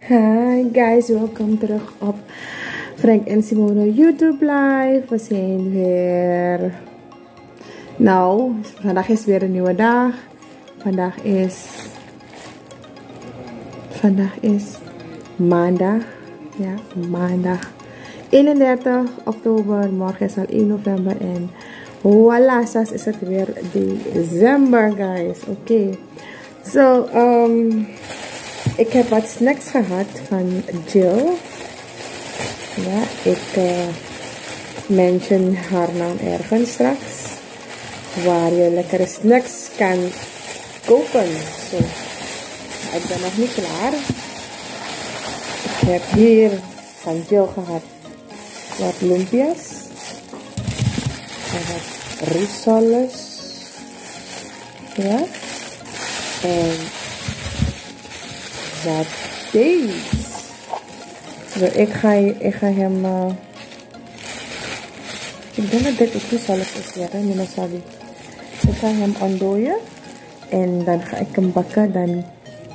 Hi guys, welkom terug op Frank en Simone YouTube Live. We zijn weer. Nou, vandaag is weer een nieuwe dag. Vandaag is maandag. Ja, maandag 31 oktober. Morgen is al 1 november. En voilà, straks is het weer december, guys. Oké. So, ik heb wat snacks gehad van Jill. Ja, ik mention haar naam ergens straks. Waar je lekkere snacks kan kopen. So, ik ben nog niet klaar. Ik heb hier van Jill gehad wat lumpia's. Wat rissoles. Ja. En satés. So, ik ga hem. Ik denk dat dit ook rissoles is, ja, niet sabi. Ik ga hem ontdooien. En dan ga ik hem bakken. Dan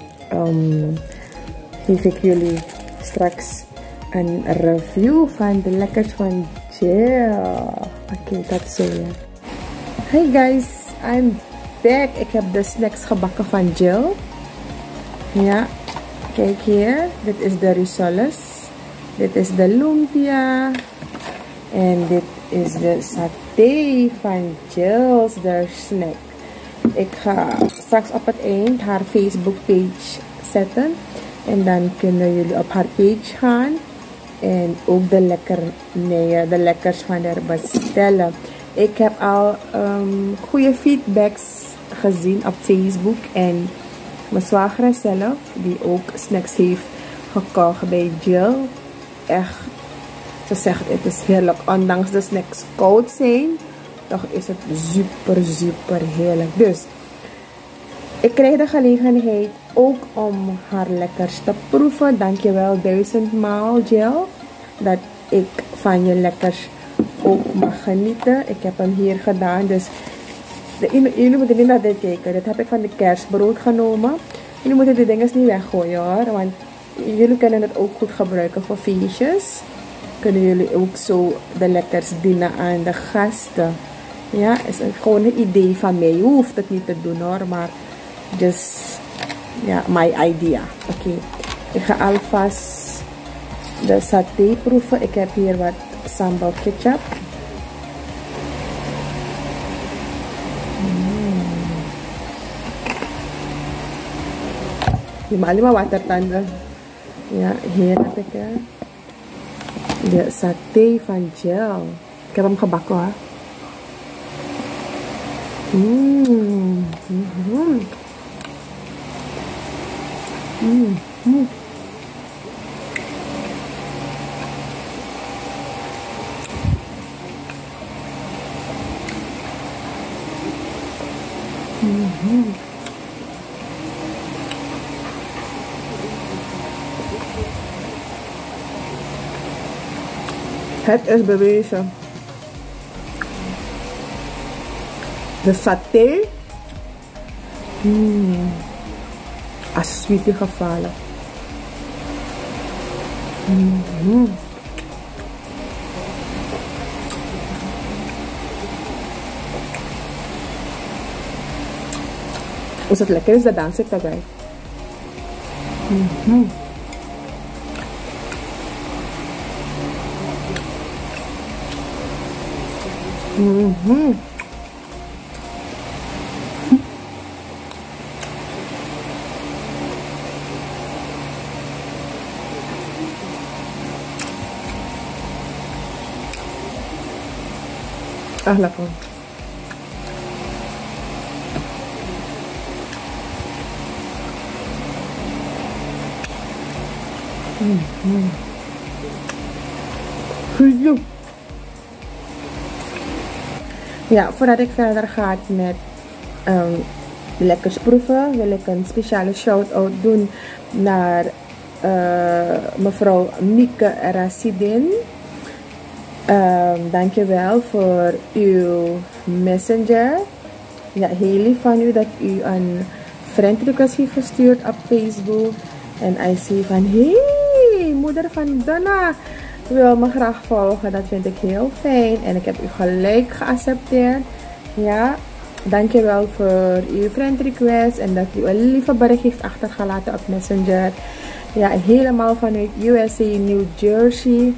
geef ik jullie straks een review van de lekkers van Jill. Oké, dat zo ja. Hey guys, I'm back. Ik heb de snacks gebakken van Jill. Ja, kijk hier. Dit is de rissoles. Dit is de lumpia. En dit is de saté van Jill's snack. Ik ga straks op het eind haar Facebook page zetten. En dan kunnen jullie op haar page gaan. En ook de lekkers van haar bestellen. Ik heb al goede feedbacks gezien op Facebook. En mijn zwager zelf, die ook snacks heeft gekocht bij Jill. Echt, ze zegt het is heerlijk. Ondanks de snacks koud zijn, toch is het super heerlijk. Dus, ik krijg de gelegenheid ook om haar lekkers te proeven. Dankjewel 1000 maal Jill. Dat ik van je lekkers ook mag genieten. Ik heb hem hier gedaan. Dus jullie moeten niet naar dit kijken. Dit heb ik van de kerstbrood genomen. Jullie moeten die dingen niet weggooien hoor. Want jullie kunnen het ook goed gebruiken voor feestjes. Kunnen jullie ook zo de lekkers dienen aan de gasten. Ja, is gewoon een idee van mij. Je hoeft het niet te doen hoor. Maar just, ja, my idea. Oké. Ik ga alvast de saté proeven. Ik heb hier wat sambal ketchup. Die mag alleen maar watertanden. Ja, hier heb ik de saté van Jill. Ik heb hem gebakken hoor. Het is bewezen. De saté. Als sweetie gevallen. Als het lekker is, dan dans ik daarbij. Ah, lekker. Ja, voordat ik verder ga met de lekkers proeven, wil ik een speciale shout-out doen naar mevrouw Mieke Rasidin. Dankjewel voor uw messenger. Ja, heel lief van u dat u een friend request heeft gestuurd op Facebook. En hij zei van, hey, moeder van Donna wil me graag volgen. Dat vind ik heel fijn. En ik heb u gelijk geaccepteerd. Ja, dankjewel voor uw friend request. En dat u een lieve bericht heeft achtergelaten op Messenger. Ja, helemaal vanuit USA, New Jersey.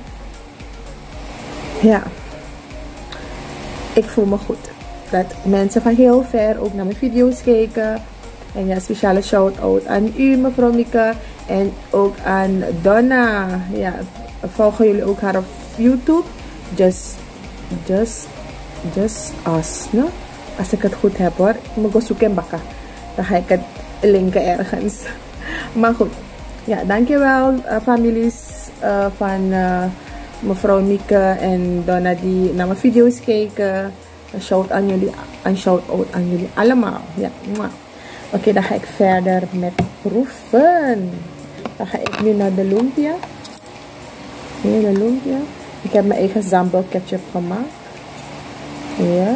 Ja, ik voel me goed. Dat mensen van heel ver ook naar mijn video's kijken. En ja, speciale shout-out aan u, mevrouw Mieke. En ook aan Donna. Ja, volgen jullie ook haar op YouTube? Just Us, no? Als ik het goed heb hoor. Ik moet go zoeken bakken. Dan ga ik het linken ergens. Maar goed. Ja, dankjewel families van mevrouw Mieke en Donna die naar mijn video's kijken. Een shout-out aan jullie allemaal. Ja, oké, dan ga ik verder met proeven. Dan ga ik nu naar de lumpia. Hier de lumpia. Ik heb mijn eigen sambal ketchup gemaakt. Ja.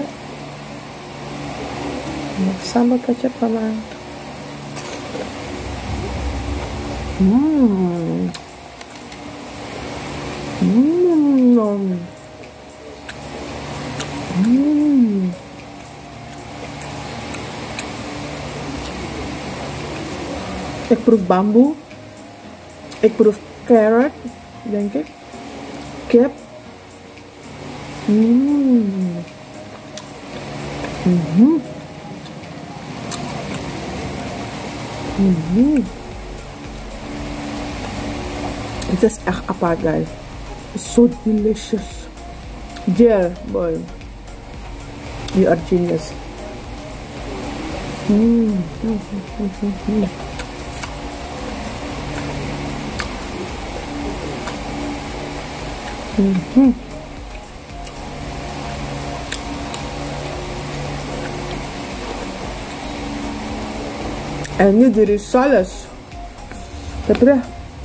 Sambal ketchup gemaakt. Ik proef bamboe. Ik proef carrot, denk ik. Kip. Het is echt apart, guys. It's so delicious. Yeah, boy. You are genius. En nu de risales. Kepre.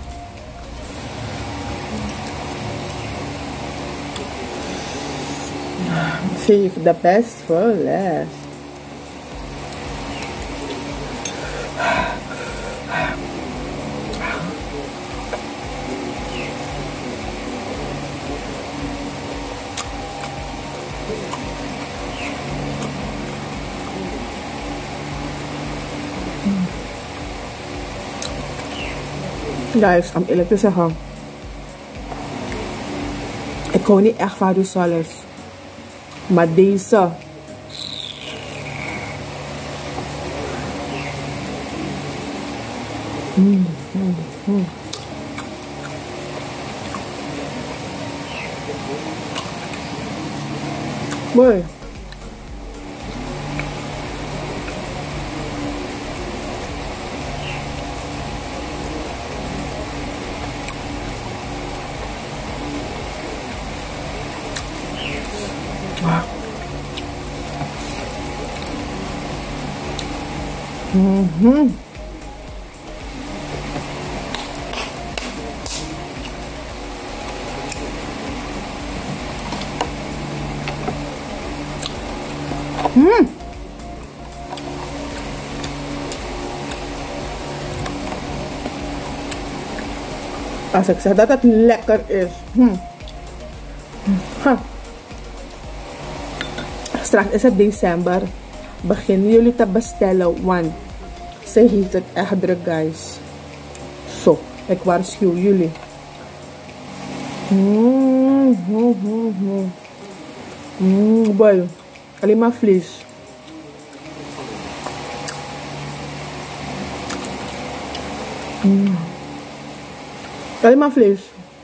Save the best for last. Guys, om eerlijk te zeggen, ik hou niet echt van rissoles, maar deze mooi. Als ik zeg dat het lekker is. Straks is het december. Beginnen jullie te bestellen, want ze heeft het echt druk, guys. Zo, ik waarschuw jullie. Boy, alleen maar vlees. Alleen maar vlees.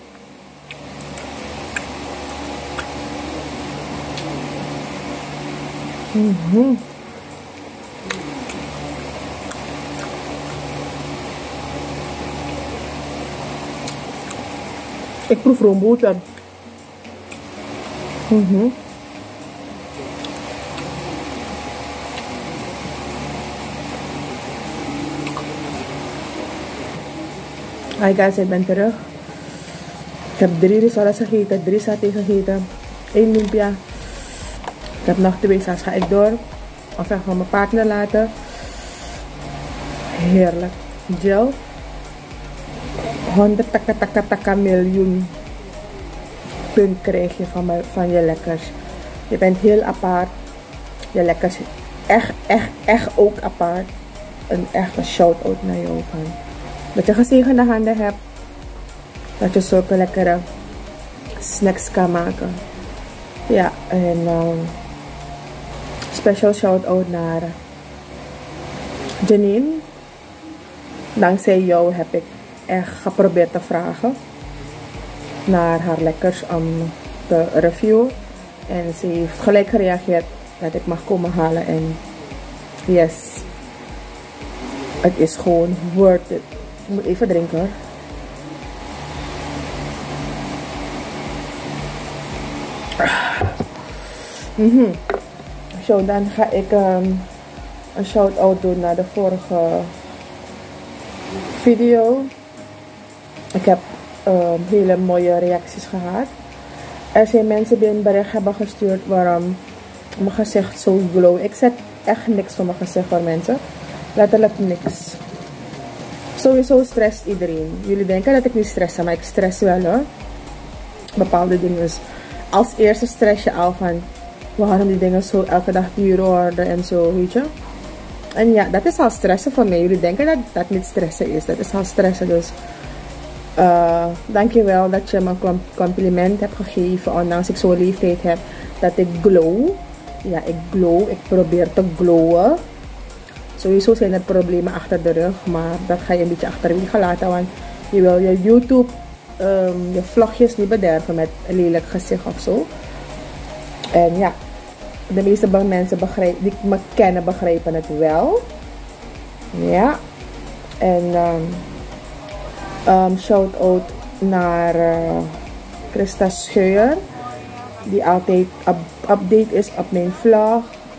Ik proef roomboter. Hi guys, ik ben terug. Ik heb 3 rissoles gegeten, 3 saté gegeten, 1 lumpia. Ik heb nog 2, straks ga ik door. Of even van mijn partner laten. Heerlijk. Gel. 100 miljoen punt krijg je van je lekkers. Je bent heel apart. Je lekkers echt ook apart. Een echte shout-out naar jou van. Dat je gezegende handen hebt. Dat je zulke lekkere snacks kan maken. Ja, en special shout-out naar Janine. Dankzij jou heb ik echt geprobeerd te vragen naar haar lekkers om te reviewen. En ze heeft gelijk gereageerd dat ik mag komen halen. En yes, het is gewoon worth it. Ik moet even drinken hoor. Zo, dan ga ik een shout-out doen naar de vorige video. Ik heb hele mooie reacties gehad. Er zijn mensen die een bericht hebben gestuurd waarom mijn gezicht zo glow. Ik zet echt niks voor mijn gezicht voor mensen. Letterlijk niks. Sowieso stresst iedereen. Jullie denken dat ik niet stress, maar ik stress wel hoor. Bepaalde dingen. Dus als eerste stress je al van waarom die dingen zo elke dag duur worden en zo, weet je. En ja, dat is al stressen voor mij. Jullie denken dat dat niet stressen is. Dat is al stressen. Dus dankjewel dat je me een compliment hebt gegeven. Ondanks ik zo'n leeftijd heb. Dat ik glow. Ja, ik glow. Ik probeer te glowen. Sowieso zijn er problemen achter de rug. Maar dat ga je een beetje achterwege laten. Want je wil je YouTube, je vlogjes niet bederven met een lelijk gezicht of zo. En ja, de meeste mensen die me kennen begrijpen het wel. Ja. En shout-out naar Christa Scheuer. Die altijd update is op mijn vlog.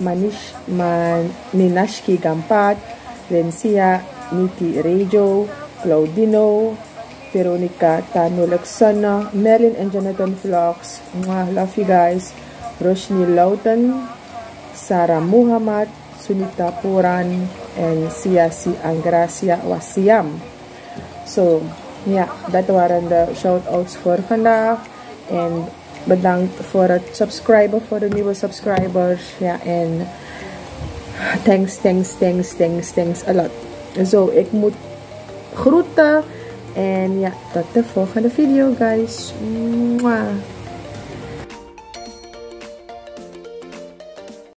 Ninashki Gampat. Lencia Niti Rejo. Claudino. Veronica Tanulexana. Merlin and Jonathan Vlogs. Mwah, love you guys. Roshni Lauten. Sarah Muhammad. Sunita Puran. En Siasi Angracia Wasiam. So, ja, dat waren de shout-outs voor vandaag. En bedankt voor het subscriben, voor de nieuwe subscribers. Ja, en thanks a lot. Zo, ik moet groeten. En ja, tot de volgende video, guys. Mwah.